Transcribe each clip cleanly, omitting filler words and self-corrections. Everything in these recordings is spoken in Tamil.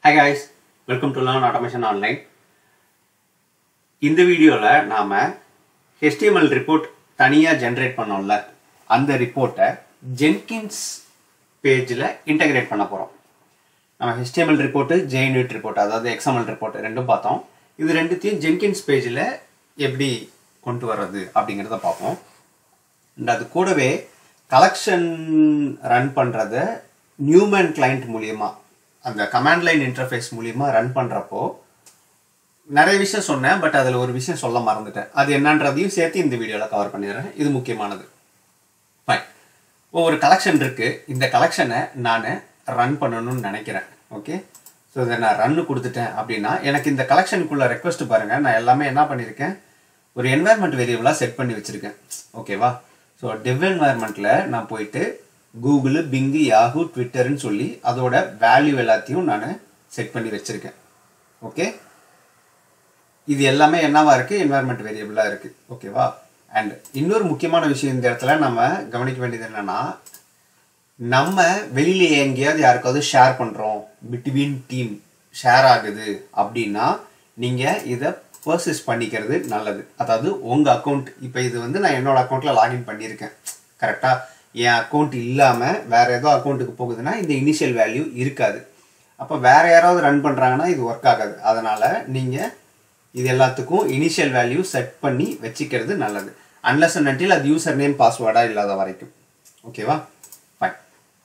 Hi guys, welcome to Learn Automation Online. இந்த வீடியோல நாம HTML ரிப்போர்ட் தனியா ஜெனரேட் பண்ணோம்ல அந்த ரிப்போர்ட்டை Jenkins பேஜ்ல இன்டகிரேட் பண்ண போறோம். நம்ம HTML ரிப்போர்ட், JUnit ரிப்போர்ட் அதாவது XML ரிப்போர்ட் ரெண்டும் பார்த்தோம். இது ரெண்டுத்தையும் Jenkins பேஜ்ல எப்படி கொண்டு வர்றது அப்படிங்கறத பார்ப்போம். அது கூடவே கலெக்ஷன் ரன் பண்றத நியூமன் கிளையண்ட் மூலமா அந்த கமாண்ட் லைன் இன்டர்ஃபேஸ் மூலமா ரன் பண்றப்போ நிறைய விஷயம் சொன்னேன், பட் அதுல ஒரு விஷயம் சொல்ல மறந்துட்டேன். அது என்னன்றதையும் சேர்த்து இந்த வீடியோல கவர் பண்ணிடுறேன். இது முக்கியமானது. ஃபைன். ஒரு கலெக்ஷன் இருக்கு. இந்த கலெக்ஷனை நான் ரன் பண்ணணும்னு நினைக்கிறேன். ஓகே, ஸோ இதை நான் ரன்னு கொடுத்துட்டேன் அப்படின்னா எனக்கு இந்த கலெக்ஷனுக்குள்ள ரெக்வஸ்ட் பாருங்க. நான் எல்லாமே என்ன பண்ணியிருக்கேன், ஒரு என்வாயர்மெண்ட் வேரியபிளாக செட் பண்ணி வச்சிருக்கேன். ஓகேவா? ஸோ டெவ் என்வாயர்மெண்ட்ல நான் போயிட்டு கூகுள், பிங், யாஹூ, ட்விட்டர்னு சொல்லி அதோட வேல்யூ எல்லாத்தையும் நான் செட் பண்ணி வச்சிருக்கேன். ஓகே, இது எல்லாமே என்னவா இருக்கு, என்வாயர்மெண்ட் வேரியபிளா இருக்கு. ஓகேவா? அண்ட் இன்னொரு முக்கியமான விஷயம் இந்த இடத்துல நம்ம கவனிக்க வேண்டியது என்னன்னா, நம்ம வெளியில எங்கேயாவது யாருக்காவது ஷேர் பண்றோம், பிட்வீன் டீம் ஷேர் ஆகுது அப்படின்னா நீங்க இதை பர்சேஸ் பண்ணிக்கிறது நல்லது. அதாவது உங்க அக்கௌண்ட், இப்போ இது வந்து நான் என்னோட அக்கௌண்ட்ல லாகின் பண்ணியிருக்கேன். கரெக்டா? என் அக்கௌண்ட் இல்லாம வேற ஏதோ அக்கௌண்ட்டுக்கு போகுதுன்னா இந்த இனிஷியல் வேல்யூ இருக்காது. அப்போ வேற யாராவது ரன் பண்றாங்கன்னா இது ஒர்க் ஆகாது. அதனால நீங்க இது எல்லாத்துக்கும் இனிஷியல் வேல்யூ செட் பண்ணி வச்சுக்கிறது நல்லது. அன்லெஸ் அண்ட் அன்டில் அது யூசர் நேம் பாஸ்வேர்டா இல்லாத வரைக்கும். ஓகேவா? ஃபைன்.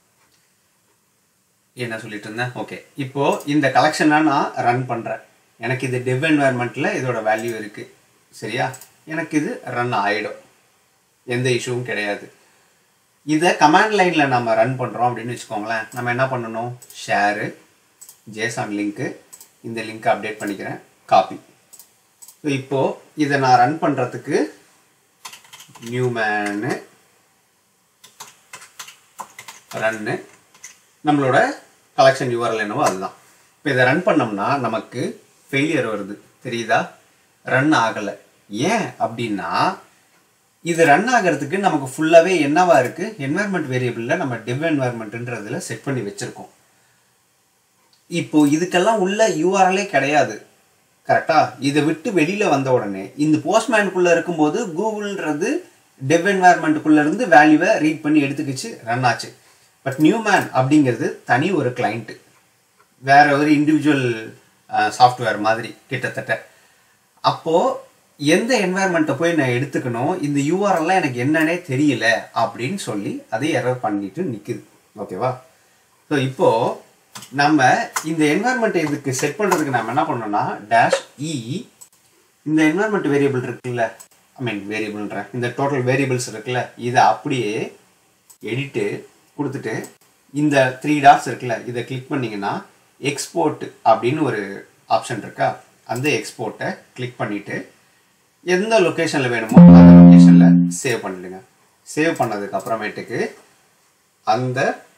என்ன சொல்லிட்டு இருந்தேன்? ஓகே, இப்போ இந்த கலெக்ஷனை நான் ரன் பண்றேன். எனக்கு இது டெவ் என்வாயர்மெண்ட்ல இதோட வேல்யூ இருக்கு. சரியா? எனக்கு இது ரன் ஆயிடும், எந்த இஷ்யூவும் கிடையாது. இதை கமாண்ட் லைன்ல நம்ம ரன் பண்றோம் அப்படின்னு வச்சுக்கோங்களேன். நம்ம என்ன பண்ணணும், ஷேரு ஜேசன் லிங்க், இந்த லிங்க் அப்டேட் பண்ணிக்கிறேன், காப்பி. இப்போ இதை நான் ரன் பண்றதுக்கு நியூமேனு ரன்னு, நம்மளோட கலெக்ஷன் யூஆர்எல் என்னவோ அதுதான். இப்போ இதை ரன் பண்ணோம்னா நமக்கு ஃபெயிலியர் வருது. தெரியுதா? ரன் ஆகலை. ஏன் அப்படின்னா இது ரன் ஆகிறதுக்கு நமக்கு ஃபுல்லாகவே என்னவா இருக்கு, என்வாயர்மெண்ட் வேரியபிளில் நம்ம டெவ் என்வாயர்மெண்ட்ன்றதுல செட் பண்ணி வச்சிருக்கோம். இப்போ இதுக்கெல்லாம் உள்ள யூஆர்எல்லே கிடையாது. கரெக்டா? இதை விட்டு வெளியில வந்த உடனே இந்த போஸ்ட்மேனுக்குள்ள இருக்கும்போது கூகுள்ன்றது டெவ் என்வாயர்மெண்ட்டுக்குள்ள இருந்து வேல்யூவை ரீட் பண்ணி எடுத்துக்கிச்சு, ரன் ஆச்சு. பட் நியூமேன் அப்படிங்கிறது தனி ஒரு கிளைண்ட், வேற ஒரு இண்டிவிஜுவல் சாஃப்ட்வேர் மாதிரி கிட்டத்தட்ட. அப்போ எந்த என்வாயர்மெண்ட்டை போய் நான் எடுத்துக்கணும், இந்த யூஆர்எல்லாம் எனக்கு என்னன்னே தெரியல அப்படின்னு சொல்லி அதை எரர் பண்ணிட்டு நிற்குது. ஓகேவா? ஸோ இப்போ நம்ம இந்த என்வாயர்மெண்ட்டை இதுக்கு செட் பண்ணுறதுக்கு நம்ம என்ன பண்ணோம்னா -e இந்த என்வாயர்மெண்ட் வேரியபிள் இருக்குல்ல, வேரியபிள்ன்ற இந்த டோட்டல் வேரியபிள்ஸ் இருக்குல்ல, இதை அப்படியே எடிட்டு கொடுத்துட்டு இந்த 3 டாட்ஸ் இருக்குல்ல, இதை கிளிக் பண்ணிங்கன்னா எக்ஸ்போர்ட் அப்படின்னு ஒரு ஆப்ஷன் இருக்கா, அந்த எக்ஸ்போர்ட்டை கிளிக் பண்ணிவிட்டு எந்த லொக்கேஷனில் வேணுமோ அந்த லொக்கேஷனில் சேவ் பண்ணிடுங்க. சேவ் பண்ணதுக்கு அப்புறமேட்டுக்கு அந்த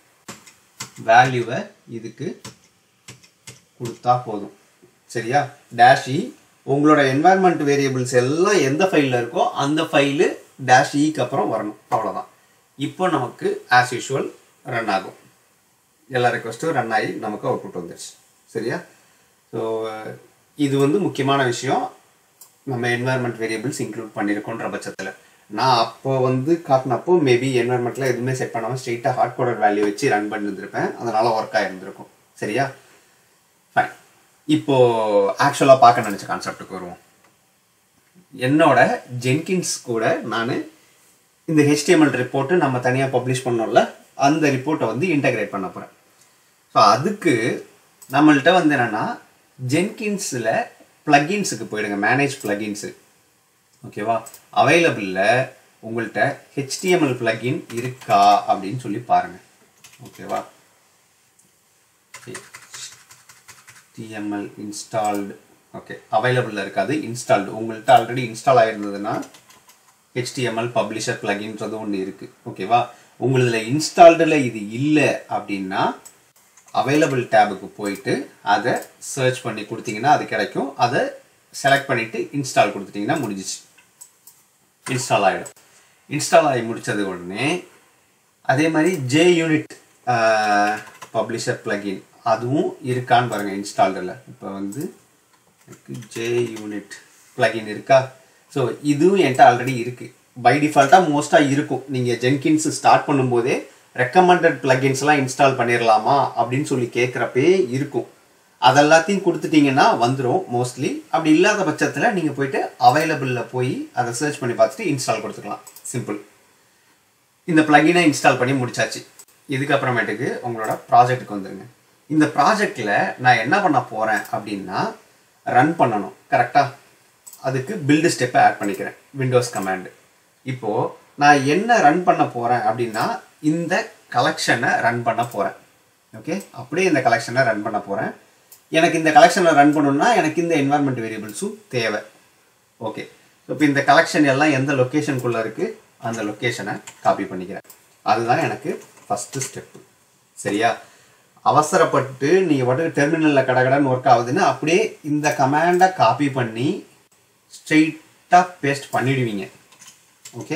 வேல்யூவை இதுக்கு கொடுத்தா போதும். சரியா? -e உங்களோட என்வாயர்மெண்ட் வேரியபிள்ஸ் எல்லாம் எந்த ஃபைலில் இருக்கோ அந்த ஃபைலு -eக்கு அப்புறம் வரணும். அவ்வளோதான். இப்போ நமக்கு ஆஸ் யூஷுவல் ரன் ஆகும். எல்லா ரெக்வஸ்ட்டும் ரன் ஆகி நமக்கு அவுட்புட் வந்துடுச்சு. சரியா? ஸோ இது வந்து முக்கியமான விஷயம். நம்ம என்வாயர்மெண்ட் வேரியபிள்ஸ் இன்க்ளூட் பண்ணியிருக்கோன்ற பட்சத்தில் நான் அப்போ வந்து காட்டினப்போ மேபி என்வாயர்மெண்ட்டில் எதுவுமே செட் பண்ணாமல் ஸ்ட்ரெயிட்டாக ஹார்ட் கோடட் வேல்யூ வச்சு ரன் பண்ணியிருந்திருப்பேன். அதனால ஒர்க் ஆகிருந்திருக்கும். சரியா? ஃபைன். இப்போ ஆக்சுவலாக பார்க்க நினச்ச கான்செப்டுக்கு வருவோம். என்னோட ஜென்கின்ஸ் கூட நான் இந்த HTML ரிப்போர்ட்டு நம்ம தனியாக பப்ளிஷ் பண்ணோம்ல, அந்த ரிப்போர்ட்டை வந்து இன்டகிரேட் பண்ண போகிறேன். ஸோ அதுக்கு நம்மள்கிட்ட வந்து என்னென்னா ஜென்கின்ஸில் பிளகின்ஸுக்கு போயிடுங்க, மேனேஜ் பிளகின்ஸு. ஓகேவா? அவைலபிளில் உங்கள்கிட்ட HTML பிளகின் இருக்கா அப்படின்னு சொல்லி பாருங்க. ஓகேவா? HTML installed. ஓகே, அவைலபிளில் இருக்காது, இன்ஸ்டால்டு. உங்கள்கிட்ட ஆல்ரெடி இன்ஸ்டால் ஆகிருந்ததுன்னா HTML பப்ளிஷர் பிளகின்றது ஒன்று இருக்குது. ஓகேவா? உங்களதுல இன்ஸ்டால்டில் இது இல்லை அப்படின்னா அவைலபிள் டேபுக்கு போயிட்டு அதை சர்ச் பண்ணி கொடுத்தீங்கன்னா அது கிடைக்கும். அதை செலக்ட் பண்ணிவிட்டு இன்ஸ்டால் கொடுத்துட்டிங்கன்னா முடிஞ்சிச்சு, இன்ஸ்டால் ஆகிடும். இன்ஸ்டால் ஆகி முடித்தது உடனே அதே மாதிரி JUnit பப்ளிஷர் பிளகின் அதுவும் இருக்கான்னு பாருங்கள் இன்ஸ்டால்டில். இப்போ வந்து JUnit plugin இருக்கா? ஸோ இதுவும் என்கிட்ட ஆல்ரெடி இருக்குது. பை டிஃபால்ட்டாக மோஸ்ட்டாக இருக்கும். நீங்கள் ஜென்கின்ஸ் ஸ்டார்ட் பண்ணும்போதே ரெக்கமெண்டட் பிளகின்ஸ்லாம் இன்ஸ்டால் பண்ணிடலாமா அப்படின்னு சொல்லி கேட்குறப்பே இருக்கும். அதெல்லாத்தையும் கொடுத்துட்டிங்கன்னா வந்துடும் மோஸ்ட்லி. அப்படி இல்லாத பட்சத்தில் நீங்கள் போய்ட்டு அவைலபிளில் போய் அதை சர்ச் பண்ணி பார்த்துட்டு இன்ஸ்டால் கொடுத்துக்கலாம். சிம்பிள். இந்த பிளகினை இன்ஸ்டால் பண்ணி முடிச்சாச்சு. இதுக்கப்புறமேட்டுக்கு உங்களோட ப்ராஜெக்ட்டுக்கு வந்துடுங்க. இந்த ப்ராஜெக்டில் நான் என்ன பண்ண போகிறேன் அப்படின்னா ரன் பண்ணணும். கரெக்டாக? அதுக்கு பில்டு ஸ்டெப்பை ஆட் பண்ணிக்கிறேன். Windows command. இப்போது நான் என்ன ரன் பண்ண போகிறேன் அப்படின்னா இந்த கலெக்ஷனை ரன் பண்ண போகிறேன். ஓகே, அப்படியே இந்த கலெக்ஷனை ரன் பண்ண போகிறேன். எனக்கு இந்த கலெக்ஷனை ரன் பண்ணணும்னா எனக்கு இந்த என்வாயர்மெண்ட் வேரியபிள்ஸும் தேவை. ஓகே, இப்போ இந்த கலெக்ஷன் எல்லாம் எந்த லொக்கேஷனுக்குள்ளே இருக்குது அந்த லொக்கேஷனை காப்பி பண்ணிக்கிறேன். அதுதான் எனக்கு ஃபஸ்ட்டு ஸ்டெப்பு. சரியா? அவசரப்பட்டு நீங்கள் பாட்டுக்கு டெர்மினலில் கடகடன்னு ஒர்க் ஆகுதுன்னு அப்படியே இந்த கமாண்டை காப்பி பண்ணி ஸ்ட்ரெயிட்டாக பேஸ்ட் பண்ணிடுவீங்க. ஓகே,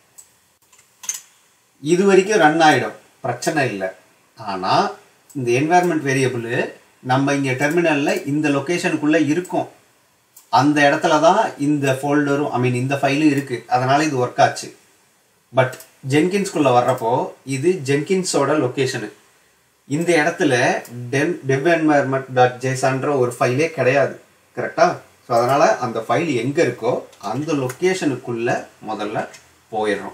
இது வரைக்கும் ரன் ஆகிடும், பிரச்சனை இல்லை. ஆனால் இந்த என்வாயர்மெண்ட் வேரியபிள் நம்ம இங்கே டெர்மினலில் இந்த லொக்கேஷனுக்குள்ளே இருக்கும். அந்த இடத்துல தான் இந்த ஃபோல்டரும் இந்த ஃபைலும் இருக்குது. அதனால் இது ஒர்க் ஆச்சு. பட் ஜென்கின்ஸ்குள்ளே வர்றப்போ இது ஜென்கின்ஸோட லொக்கேஷனு. இந்த இடத்துல devenvironment.jsonன்ற ஒரு ஃபைலே கிடையாது. கரெக்டாக? ஸோ அதனால் அந்த ஃபைல் எங்கே இருக்கோ அந்த லொக்கேஷனுக்குள்ளே முதல்ல போயிடணும்.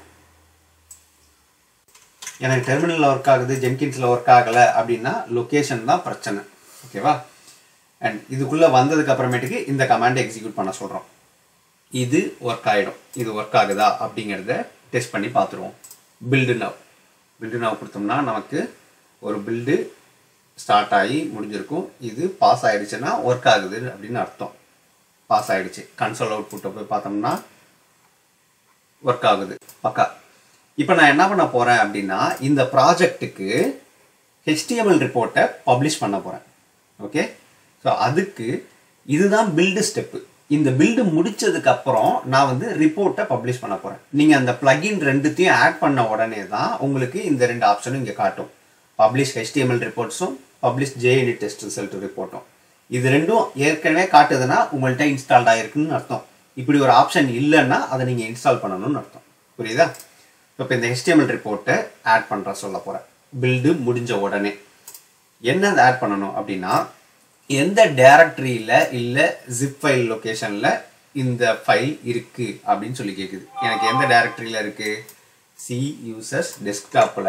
எனக்கு டெர்மினலில் ஒர்க் ஆகுது, ஜென்கின்ஸில் ஒர்க் ஆகலை அப்படின்னா லொக்கேஷன் தான் பிரச்சனை. ஓகேவா? அண்ட் இதுக்குள்ளே வந்ததுக்கு அப்புறமேட்டுக்கு இந்த கமாண்டை எக்ஸிக்யூட் பண்ண சொல்கிறோம். இது ஒர்க் ஆகிடும். இது ஒர்க் ஆகுதா அப்படிங்கிறத டெஸ்ட் பண்ணி பார்த்துருவோம். பில்டு நவ் கொடுத்தோம்னா நமக்கு ஒரு பில்டு ஸ்டார்ட் ஆகி முடிஞ்சிருக்கும். இது பாஸ் ஆகிடுச்சுன்னா ஒர்க் ஆகுது அப்படின்னு அர்த்தம். பாஸ் ஆகிடுச்சு. கன்சோல் அவுட்புட்டை போய் பார்த்தோம்னா ஒர்க் ஆகுது பக்கா. இப்போ நான் என்ன பண்ண போகிறேன் அப்படின்னா இந்த ப்ராஜெக்ட்டுக்கு HTML ரிப்போர்ட்டை பப்ளிஷ் பண்ண போகிறேன். ஓகே, ஸோ அதுக்கு இதுதான் பில்டு ஸ்டெப்பு. இந்த பில்டு முடிச்சதுக்கப்புறம் நான் வந்து ரிப்போர்ட்டை பப்ளிஷ் பண்ண போகிறேன். நீங்கள் அந்த பிளகின் ரெண்டுத்தையும் ஆட் பண்ண உடனே தான் உங்களுக்கு இந்த ரெண்டு ஆப்ஷனும் இங்கே காட்டும். பப்ளிஷ் HTML ரிப்போர்ட்ஸும் பப்ளிஷ் JUnit டெஸ்ட் ரிசல்ட் ரிப்போர்ட்டும். இது ரெண்டும் ஏற்கனவே காட்டுதுன்னா உங்கள்கிட்ட இன்ஸ்டால்ட் ஆகிருக்குன்னு அர்த்தம். இப்படி ஒரு ஆப்ஷன் இல்லைன்னா அதை நீங்கள் இன்ஸ்டால் பண்ணணும்னு அர்த்தம். புரியுதா? இப்போ இந்த HTML ரிப்போர்ட்டை ஆட் பண்ணுற சொல்ல போகிறேன். பில்டு முடிஞ்ச உடனே என்ன ஆட் பண்ணணும் அப்படின்னா எந்த டைரக்டரியில் இல்லை ஜிப் ஃபைல் லொக்கேஷனில் இந்த ஃபைல் இருக்குது அப்படின்னு சொல்லி கேட்குது. எனக்கு எந்த டைரக்டரியில் இருக்குது? சி யூசர்ஸ் டெஸ்க்டாப்பில்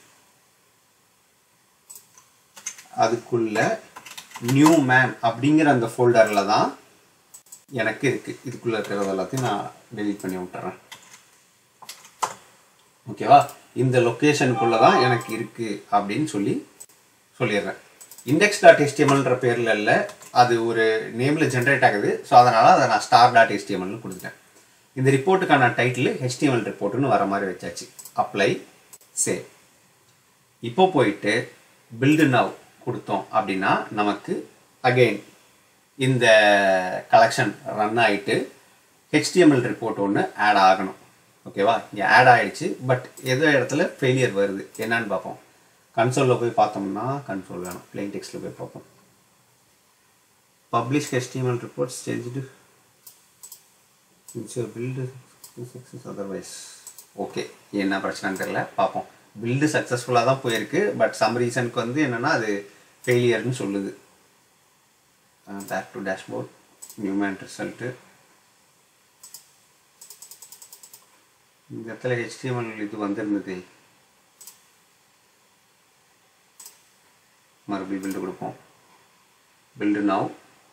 அதுக்குள்ள நியூ மேன் அப்படிங்கிற அந்த ஃபோல்டரில் தான் எனக்கு இருக்குது. இதுக்குள்ளே இருக்கிறது எல்லாத்தையும் நான் டெலீட் பண்ணி விட்டுறேன். ஓகேவா? இந்த லொக்கேஷனுக்குள்ளே தான் எனக்கு இருக்குது அப்படின்னு சொல்லிடுறேன். index.htmlன்ற பேரில் இல்லை, அது ஒரு நேமில் ஜென்ரேட் ஆகுது. ஸோ அதனால் அதை நான் star.htmlனு கொடுத்துட்டேன். இந்த ரிப்போர்ட்டுக்கான டைட்டில் HTML ரிப்போர்ட்டுன்னு வர மாதிரி வச்சாச்சு. Apply, save. இப்போ போயிட்டு பில்டு நவ் கொடுத்தோம் அப்படின்னா நமக்கு அகெயின் இந்த கலெக்ஷன் ரன் ஆகிட்டு HTML ரிப்போர்ட் ஒன்று ஆட் ஆகணும். ஓகேவா? இங்கே ஆட் ஆகிடுச்சு. பட் ஏதோ இடத்துல ஃபெயிலியர் வருது. என்னன்னு பார்ப்போம். கன்சோலில் போய் பார்த்தோம்னா கன்சோல் வேணும். பிளெயின் டெக்ஸ்ட்டில் போய் பார்ப்போம். Publish HTML reports changed build success otherwise. Okay, என்ன பிரச்சனைன்னு தெரியல, பார்ப்போம். பில்டு சக்ஸஸ்ஃபுல்லாக தான் போயிருக்கு. பட் சம் ரீசனுக்கு வந்து என்னென்னா அது ஃபெயிலியர்னு சொல்லுது. Back to dashboard, Newman result. இந்த இடத்துல HTML இது வந்திருந்தது. மறுபடியும் பில்டு கொடுப்போம். Build now.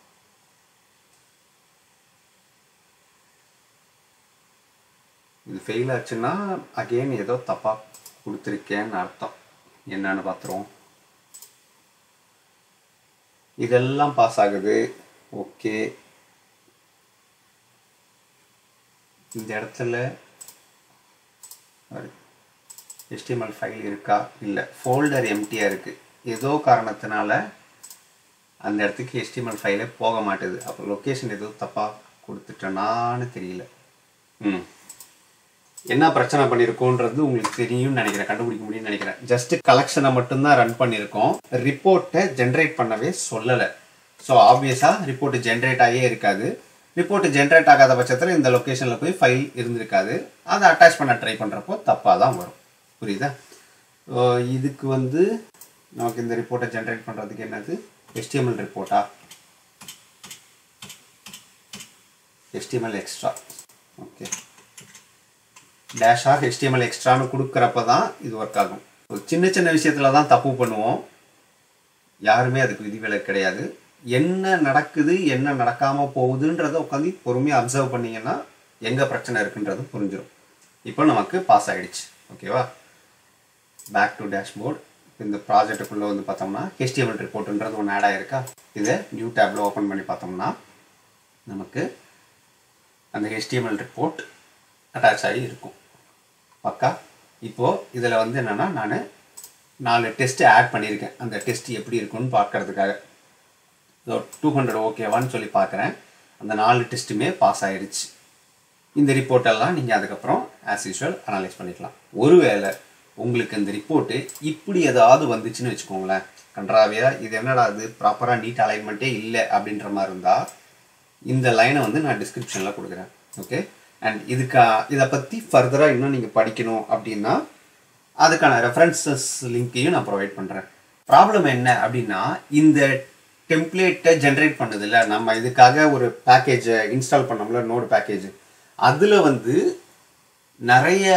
இது ஃபெயில் ஆச்சுன்னா அகெயின் ஏதோ தப்பாக கொடுத்துருக்கேன்னு அர்த்தம். என்னன்னு பார்த்துருவோம். இதெல்லாம் பாஸ் ஆகுது. ஓகே, இந்த இடத்துல HTML ஃபைல் இருக்கா? இல்லை, ஃபோல்டர் எம்டியாக இருக்குது. ஏதோ காரணத்தினால அந்த இடத்துக்கு HTML ஃபைலே போக மாட்டேது. அப்போ லொக்கேஷன் ஏதோ தப்பாக கொடுத்துட்டேனான்னு தெரியல. என்ன பிரச்சனை பண்ணியிருக்கோன்றது உங்களுக்கு தெரியும்னு நினைக்கிறேன், கண்டுபிடிக்க முடியும்னு நினைக்கிறேன். ஜஸ்ட் கலெக்ஷனை மட்டும்தான் ரன் பண்ணியிருக்கோம், ரிப்போர்ட்டை ஜென்ரேட் பண்ணவே சொல்லலை. ஸோ ஆப்வியஸாக ரிப்போர்ட்டு ஜென்ரேட் ஆகியே இருக்காது. ரிப்போர்ட்டு ஜென்ரேட் ஆகாத பட்சத்தில் இந்த லொக்கேஷனில் போய் ஃபைல் இருந்திருக்காது. அதை அட்டாச் பண்ண ட்ரை பண்ணுறப்போ தப்பாக தான் வரும். புரியுதா? இதுக்கு வந்து நமக்கு இந்த ரிப்போர்ட்டை ஜென்ரேட் பண்ணுறதுக்கு என்னது, HTML ரிப்போர்ட்டா, HTML எக்ஸ்ட்ரா. ஓகே, டேஷாக HTML எக்ஸ்ட்ரான்னு கொடுக்குறப்ப தான் இது ஒர்க் ஆகும். சின்ன சின்ன விஷயத்தில் தான் தப்பு பண்ணுவோம், யாருமே அதுக்கு விதிவிலக்கு கிடையாது. என்ன நடக்குது என்ன நடக்காமல் போகுதுன்றதை உட்காந்து பொறுமையாக அப்சர்வ் பண்ணிங்கன்னா எங்கே பிரச்சனை இருக்குன்றது புரிஞ்சிடும். இப்போ நமக்கு பாஸ் ஆகிடுச்சு. ஓகேவா? Back to dashboard. இந்த ப்ராஜெக்டுக்குள்ளே வந்து பார்த்தோம்னா HTML ரிப்போர்ட்டுன்றது ஒன்று ஆட் ஆகிருக்கா. இதை நியூ டேப்பில் ஓப்பன் பண்ணி பார்த்தோம்னா நமக்கு அந்த HTML ரிப்போர்ட் அட்டாச் ஆகி இருக்கும். பக்கா. இப்போது இதில் வந்து என்னென்னா நான் 4 டெஸ்ட்டு ஆட் பண்ணியிருக்கேன், அந்த டெஸ்ட் எப்படி இருக்குன்னு பார்க்கறதுக்காக. 200 ஓகேவான்னு சொல்லி பார்க்குறேன். அந்த 4 டெஸ்ட்டுமே பாஸ் ஆகிடுச்சு. இந்த ரிப்போர்ட்டெல்லாம் நீங்கள் அதுக்கப்புறம் ஆஸ் யூஷுவல் அனலைஸ் பண்ணிக்கலாம். ஒருவேளை உங்களுக்கு இந்த ரிப்போர்ட்டு இப்படி ஏதாவது வந்துச்சுன்னு வச்சுக்கோங்களேன், கன்றாவியாக இது என்னடா அது ப்ராப்பராக நீட் அலைன்மெண்ட்டே இல்லை அப்படின்ற மாதிரி இருந்தால் இந்த லைனை வந்து நான் டிஸ்கிரிப்ஷனில் கொடுக்குறேன். ஓகே, அண்ட் இதை பற்றி ஃபர்தராக இன்னும் நீங்கள் படிக்கணும் அப்படின்னா அதுக்கான ரெஃபரன்சஸ் லிங்க்கையும் நான் ப்ரொவைட் பண்ணுறேன். ப்ராப்ளம் என்ன அப்படின்னா, இந்த டெம்ப்ளேட்டை ஜென்ரேட் பண்ணதில்லை, நம்ம இதுக்காக ஒரு பேக்கேஜை இன்ஸ்டால் பண்ணோம்ல, நோடு பேக்கேஜ், அதில் வந்து நிறைய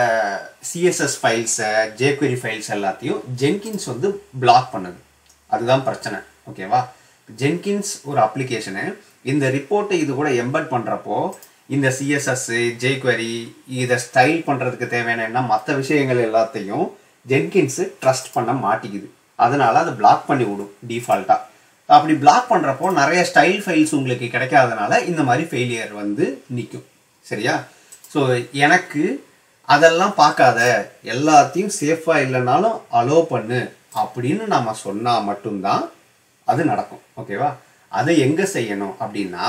CSS ஃபைல்ஸை jQuery ஃபைல்ஸ் எல்லாத்தையும் ஜென்கின்ஸ் வந்து பிளாக் பண்ணுது. அதுதான் பிரச்சனை. ஓகேவா? ஜென்கின்ஸ் ஒரு அப்ளிகேஷனு, இந்த ரிப்போர்ட்டை இது கூட எம்பெட் பண்ணுறப்போ இந்த CSS jQuery இதை ஸ்டைல் பண்ணுறதுக்கு தேவையான மற்ற விஷயங்கள் எல்லாத்தையும் ஜென்கின்ஸு ட்ரஸ்ட் பண்ண மாட்டேங்குது. அதனால் அதை பிளாக் பண்ணி விடும் டிஃபால்ட்டாக. அப்படி பிளாக் பண்ணுறப்போ நிறைய ஸ்டைல் ஃபைல்ஸ் உங்களுக்கு கிடைக்காதனால இந்த மாதிரி ஃபெயிலியர் வந்து நிற்கும். சரியா? ஸோ எனக்கு அதெல்லாம் பார்க்காத, எல்லாத்தையும் சேஃபாக இல்லைனாலும் அலோவ் பண்ணு அப்படின்னு நம்ம சொன்னால் மட்டும்தான் அது நடக்கும். ஓகேவா? அதை எங்கே செய்யணும் அப்படின்னா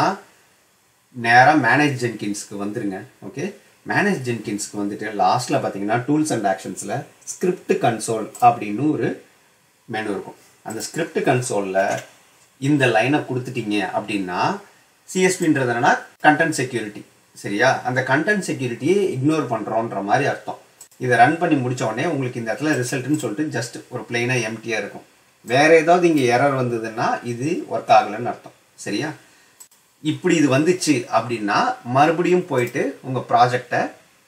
நேராக மேனேஜ் ஜென்கின்ஸ்க்கு வந்துடுங்க. ஓகே, மேனேஜ் ஜென்கின்ஸ்க்கு வந்துட்டு லாஸ்ட்டில் பார்த்தீங்கன்னா டூல்ஸ் அண்ட் ஆக்ஷன்ஸில் ஸ்கிரிப்ட் கன்சோல் அப்படின்னு ஒரு மெனு இருக்கும். அந்த ஸ்கிரிப்ட் கன்சோலில் இந்த லைனை கொடுத்துட்டீங்க அப்படின்னா, சிஎஸ்பின்றது என்னன்னா கண்டென்ட் செக்யூரிட்டி. சரியா? அந்த கண்டென்ட் செக்யூரிட்டியை இக்னோர் பண்ணுறோன்ற மாதிரி அர்த்தம். இதை ரன் பண்ணி முடித்த உடனே உங்களுக்கு இந்த இடத்துல ரிசல்ட்னு சொல்லிட்டு ஜஸ்ட் ஒரு பிளெயினாக எம்டியாக இருக்கும். வேறு ஏதாவது இங்கே எரர் வந்ததுன்னா இது ஒர்க் ஆகலைன்னு அர்த்தம். சரியா? இப்படி இது வந்துச்சு அப்படின்னா மறுபடியும் போயிட்டு உங்கள் ப்ராஜெக்டை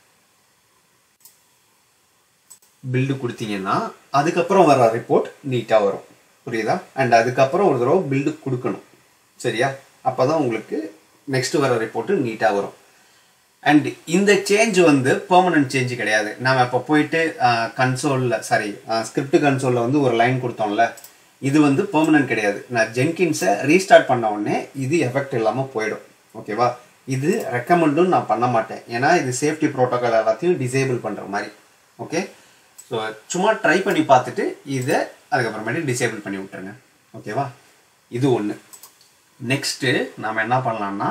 பில்டு கொடுத்தீங்கன்னா அதுக்கப்புறம் வர ரிப்போர்ட் நீட்டாக வரும். புரியுதா? அண்ட் அதுக்கப்புறம் ஒரு தடவை பில்டு கொடுக்கணும். சரியா? அப்போ தான் உங்களுக்கு நெக்ஸ்ட் வர ரிப்போர்ட்டு நீட்டாக வரும். அண்ட் இந்த சேஞ்ச் வந்து பெர்மனன்ட் சேஞ்சு கிடையாது. நம்ம இப்போ போயிட்டு ஸ்கிரிப்ட் கன்சோலில் வந்து ஒரு லைன் கொடுத்தோம்ல, இது வந்து பெர்மனன்ட் கிடையாது. நான் ஜென்கின்ஸை ரீஸ்டார்ட் பண்ண உடனே இது எஃபெக்ட் இல்லாமல் போயிடும். ஓகேவா? இது ரெக்கமெண்டும் நான் பண்ண மாட்டேன், ஏன்னா இது சேஃப்டி ப்ரோட்டோக்கால் எல்லாத்தையும் டிசேபிள் பண்ணுற மாதிரி. ஓகே, ஸோ சும்மா ட்ரை பண்ணி பார்த்துட்டு இதை அதுக்கப்புறமேட்டு டிசேபிள் பண்ணி விட்டுருங்க. ஓகேவா? இது ஒன்று. நெக்ஸ்ட்டு நாம் என்ன பண்ணலாம்னா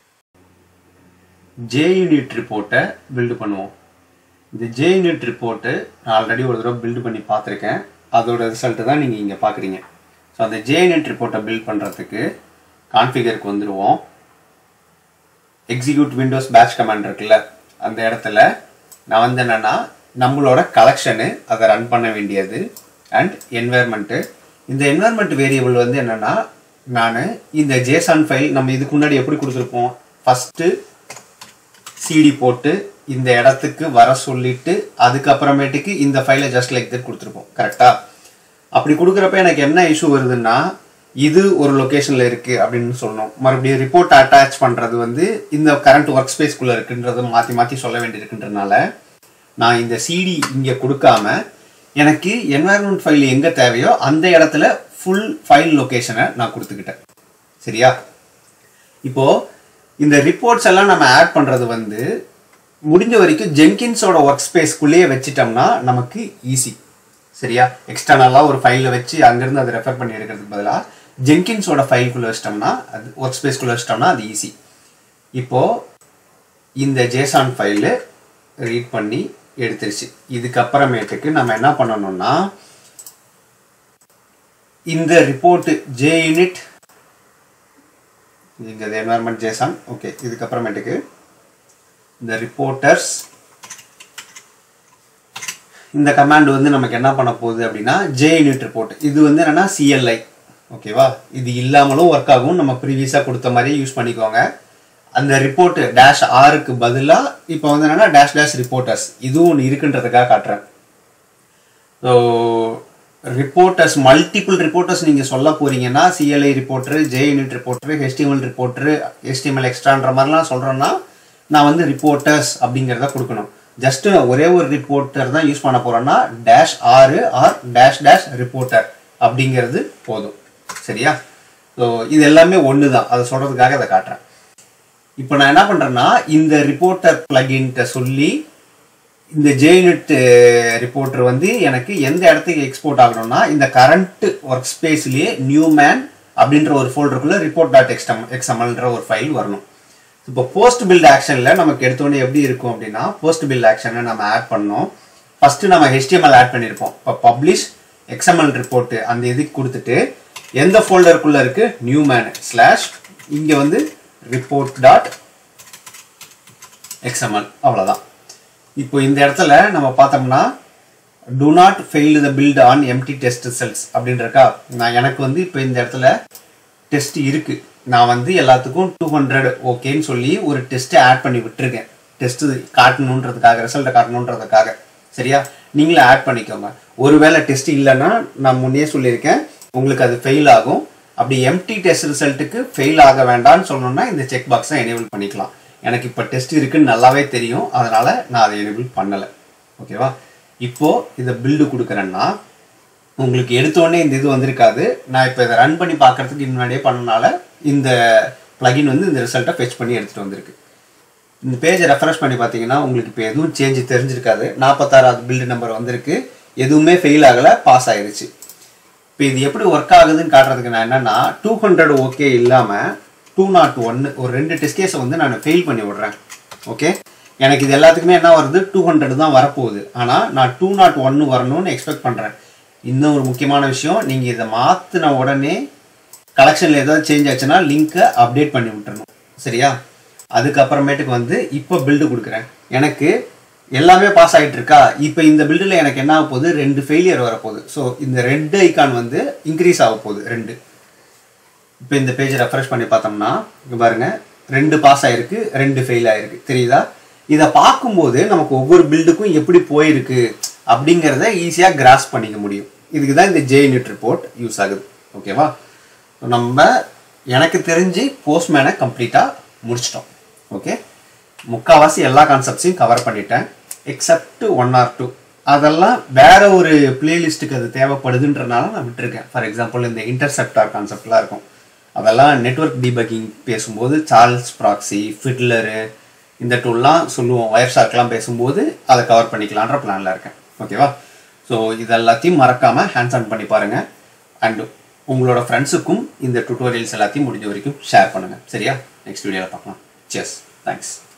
JUnit ரிப்போர்ட்டை பில்டு பண்ணுவோம். இந்த JUnit ரிப்போர்ட்டு நான் ஆல்ரெடி ஒரு தடவை பில்டு பண்ணி பார்த்துருக்கேன். அதோட ரிசல்ட்டு தான் நீங்கள் இங்கே பார்க்குறீங்க. ஸோ அந்த JUnit ரிப்போர்ட்டை பில்ட் பண்ணுறதுக்கு கான்ஃபிகருக்கு வந்துடுவோம். எக்ஸிக்யூட் விண்டோஸ் பேட்ச் கமாண்ட் இருக்குல்ல, அந்த இடத்துல நான் வந்து என்னென்னா நம்மளோட கலெக்ஷனு அதை ரன் பண்ண வேண்டியது அண்ட் என்வைர்மெண்ட்டு. இந்த என்வைர்மெண்ட் வேரியபிள் வந்து என்னென்னா, நான் இந்த JSON ஃபைல் நம்ம இதுக்கு முன்னாடி எப்படி கொடுத்துருப்போம், ஃபஸ்ட்டு CD போட்டு இந்த இடத்துக்கு வர சொல்லிட்டு அதுக்கப்புறமேட்டுக்கு இந்த ஃபைலை ஜஸ்ட் லைக் தட் கொடுத்துருப்போம். கரெக்டாக? அப்படி கொடுக்குறப்ப எனக்கு என்ன இஷ்யூ வருதுன்னா, இது ஒரு லொக்கேஷனில் இருக்குது அப்படின்னு சொல்லணும். மறுபடியும் ரிப்போர்ட் அட்டாச் பண்ணுறது வந்து இந்த கரண்ட் ஒர்க் ஸ்பேஸ்க்குள்ளே இருக்குன்றது மாற்றி மாற்றி சொல்ல வேண்டியிருக்குன்றதுனால நான் இந்த CD இங்கே கொடுக்காம எனக்கு என்வைரன்மெண்ட் ஃபைல் எங்கே தேவையோ அந்த இடத்துல ஃபுல் ஃபைல் லொக்கேஷனை நான் கொடுத்துக்கிட்டேன். சரியா? இப்போது இந்த ரிப்போர்ட்ஸ் எல்லாம் நம்ம ஆட் பண்ணுறது வந்து முடிஞ்ச வரைக்கும் ஜென்கின்ஸோட ஒர்க் ஸ்பேஸ்க்குள்ளேயே வச்சிட்டோம்னா நமக்கு ஈஸி. சரியா? எக்ஸ்டர்னலாக ஒரு ஃபைலில் வச்சு அங்கேருந்து அதை ரெஃபர் பண்ணி எடுக்கிறதுக்கு பதிலாக ஜென்கின்ஸோட ஃபைல்குள்ளே வச்சிட்டோம்னா, அது ஒர்க் ஸ்பேஸ்க்குள்ளே வச்சிட்டோம்னா அது ஈஸி. இப்போது இந்த JSON ஃபைலு ரீட் பண்ணி எடுத்துருச்சு. இதுக்கப்புறமேட்டுக்கு நம்ம என்ன பண்ணணும்னா இந்த ரிப்போர்ட் JUnit இங்க environment JSON. ஓகே, இதுக்கப்புறமேட்டுக்கு இந்த ரிப்போர்ட்டர்ஸ் இந்த கமாண்ட் வந்து நமக்கு என்ன பண்ண போகுது அப்படின்னா JUnit ரிப்போர்ட். இது வந்து என்னன்னா CLI. ஓகேவா, இது இல்லாமலும் ஒர்க் ஆகும். நம்ம ப்ரீவியஸாக கொடுத்த மாதிரியே யூஸ் பண்ணிக்கோங்க. அந்த ரிப்போர்ட் -R பதிலாக இப்போ வந்து என்னன்னா -- ரிப்போர்ட்டர்ஸ் இதுவும் ஒன்று இருக்குன்றதுக்காக காட்டுறேன். ஸோ ரிப்போர்ட்டர்ஸ் மல்டிபிள் ரிப்போர்ட்டர்ஸ் நீங்கள் சொல்ல போறீங்கன்னா CLI reporter, JUnit reporter, HTML reporter, HTML எக்ஸ்ட்ரான்ற மாதிரிலாம் சொல்கிறேன்னா நான் வந்து ரிப்போர்ட்டர்ஸ் அப்படிங்கிறத கொடுக்கணும். ஜஸ்ட் ஒரே ஒரு ரிப்போர்ட்டர் தான் யூஸ் பண்ண போகிறோன்னா -R ஆர் -- ரிப்போர்ட்டர் அப்படிங்கிறது போதும். சரியா? ஸோ இது எல்லாமே ஒன்று தான், அதை சொல்கிறதுக்காக அதை காட்டுறேன். இப்போ நான் என்ன பண்ணுறேன்னா இந்த ரிப்போர்ட்டர் பிளகின்ட்ட சொல்லி இந்த JUnit ரிப்போர்ட்டர் வந்து எனக்கு எந்த இடத்துக்கு எக்ஸ்போர்ட் ஆகணும்னா இந்த கரண்ட் ஒர்க் ஸ்பேஸ்லேயே நியூமேன் அப்படின்ற ஒரு ஃபோல்டருக்குள்ளே report.xmlன்ற ஒரு ஃபைல் வரணும். இப்போ போஸ்ட் பில்ட் ஆக்ஷனில் நமக்கு எடுத்தோடனே எப்படி இருக்கும் அப்படின்னா போஸ்ட் பில்ட் ஆக்ஷனை நம்ம ஆட் பண்ணோம். ஃபஸ்ட்டு நம்ம HTML ஆட் பண்ணியிருப்போம். இப்போ பப்ளிஷ் XML ரிப்போர்ட் அந்த இதுக்கு கொடுத்துட்டு எந்த ஃபோல்டருக்குள்ளே இருக்குது நியூமேன் / இங்கே வந்து report.xml அவ்வளோதான். இப்போ இந்த இடத்துல நம்ம பார்த்தோம்னா do not fail the build on empty test cells அப்படின்றக்கா எனக்கு வந்து இப்போ இந்த இடத்துல டெஸ்ட் இருக்கு. நான் வந்து எல்லாத்துக்கும் 200 ஓகேன்னு சொல்லி ஒரு டெஸ்ட்டை ஆட் பண்ணி விட்டுருக்கேன். டெஸ்ட் காட்டணுன்றதுக்காக, ரிசல்ட்டை காட்டணுன்றதுக்காக. சரியா? நீங்களே ஆட் பண்ணிக்கோங்க. ஒருவேளை டெஸ்ட் இல்லைன்னா நான் முன்னே சொல்லியிருக்கேன் உங்களுக்கு அது ஃபெயில் ஆகும். அப்படி எம்டி டெஸ்ட் ரிசல்ட்டுக்கு ஃபெயில் ஆக வேண்டாம்னு சொல்லணும்னா இந்த செக் பாக்ஸை எனேபிள் பண்ணிக்கலாம். எனக்கு இப்போ டெஸ்ட் இருக்குன்னு நல்லாவே தெரியும், அதனால நான் அதை எனேபிள் பண்ணலை. ஓகேவா? இப்போ இதை பில்டு கொடுக்குறேன்னா உங்களுக்கு எடுத்தோடனே இந்த இது வந்திருக்காது. நான் இப்போ இதை ரன் பண்ணி பார்க்கறதுக்கு முன்னாடியே பண்ணனால இந்த பிளகின் வந்து இந்த ரிசல்ட்டை ஃபெச் பண்ணி எடுத்துகிட்டு வந்திருக்கு. இந்த பேஜை ரெஃப்ரெஷ் பண்ணி பார்த்தீங்கன்னா உங்களுக்கு இப்போ எதுவும் சேஞ்ச் தெரிஞ்சிருக்காது. 46வது பில்டு நம்பர் வந்திருக்கு. எதுவுமே ஃபெயில் ஆகலை, பாஸ் ஆயிடுச்சு. இப்போ இது எப்படி ஒர்க் ஆகுதுன்னு காட்டுறதுக்கு நான் என்னன்னா 200 ஓகே இல்லாமல் 201 ஒரு 2 டெஸ்ட் கேஸை வந்து நான் ஃபெயில் பண்ணி விடுறேன். ஓகே, எனக்கு இது எல்லாத்துக்குமே என்ன வருது 200 தான் வரப்போகுது. ஆனால் நான் 201 வரணும்னு எக்ஸ்பெக்ட் பண்ணுறேன். இன்னும் ஒரு முக்கியமான விஷயம், நீங்கள் இதை மாற்றின உடனே கலெக்ஷனில் ஏதாவது சேஞ்ச் ஆச்சுன்னா லிங்க்கை அப்டேட் பண்ணி விட்டுறணும். சரியா? அதுக்கப்புறமேட்டுக்கு வந்து இப்போ பில்டு கொடுக்குறேன். எனக்கு எல்லாமே பாஸ் ஆகிட்டு இருக்கா. இப்போ இந்த பில்டில் எனக்கு என்ன ஆக போகுது, 2 ஃபெயிலியர் வரப்போகுது. ஸோ இந்த ரெட் ஐக்கான் வந்து இன்க்ரீஸ் ஆக போகுது 2. இப்போ இந்த பேஜை ரெஃப்ரெஷ் பண்ணி பார்த்தோம்னா இங்கே பாருங்கள் 2 பாஸ் ஆகிருக்கு, 2 ஃபெயில் ஆகிருக்கு. தெரியுதா? இதை பார்க்கும்போது நமக்கு ஒவ்வொரு பில்டுக்கும் எப்படி போயிருக்கு அப்படிங்கிறத ஈஸியாக கிராஸ் பண்ணிக்க முடியும். இதுக்கு தான் இந்த JUnit ரிப்போர்ட் யூஸ் ஆகுது. ஓகேவா? நம்ம எனக்கு தெரிஞ்சு போஸ்ட்மேனை கம்ப்ளீட்டாக முடிச்சிட்டோம். ஓகே, முக்கால்வாசி எல்லா கான்செப்ட்ஸையும் கவர் பண்ணிட்டேன். எக்ஸப்ட் 1 or 2 அதெல்லாம் வேற ஒரு பிளேலிஸ்ட்டுக்கு அது தேவைப்படுதுன்றனால நான் விட்டுருக்கேன். ஃபார் எக்ஸாம்பிள் இந்த இன்டர்செப்டார் கான்செப்ட்லாம் இருக்கும், அதெல்லாம் நெட்வொர்க் டீபக்கிங் பேசும்போது சார்ல்ஸ் ப்ராக்ஸி, ஃபிட்லரு இந்த டூல்லாம் சொல்லுவோம். வயர்ஷார்க்லாம் பேசும்போது அதை கவர் பண்ணிக்கலான்ற பிளானில் இருக்கேன். ஓகேவா? ஸோ இதெல்லாத்தையும் மறக்காமல் ஹேண்ட்ஸ் ஆன் பண்ணி பாருங்கள். அண்ட் உங்களோட ஃப்ரெண்ட்ஸுக்கும் இந்த டுட்டோரியல்ஸ் எல்லாத்தையும் முடிஞ்ச வரைக்கும் ஷேர் பண்ணுங்கள். சரியா? நெக்ஸ்ட் வீடியோவில் பார்க்கலாம். Cheers. Thanks.